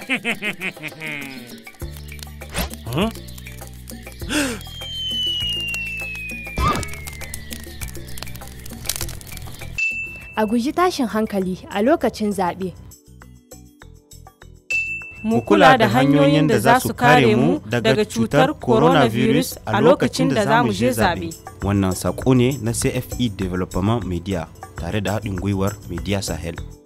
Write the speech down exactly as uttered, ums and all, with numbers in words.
Huh? A guji tashin hankali a lokacin zaɓe. Mu kula da hanyoyin da za su kare mu daga cutar coronavirus a lokacin da za mu je zaɓe. Wannan saƙo ne na C F E Development Media tare da haɗin gwiwar Media Sahel.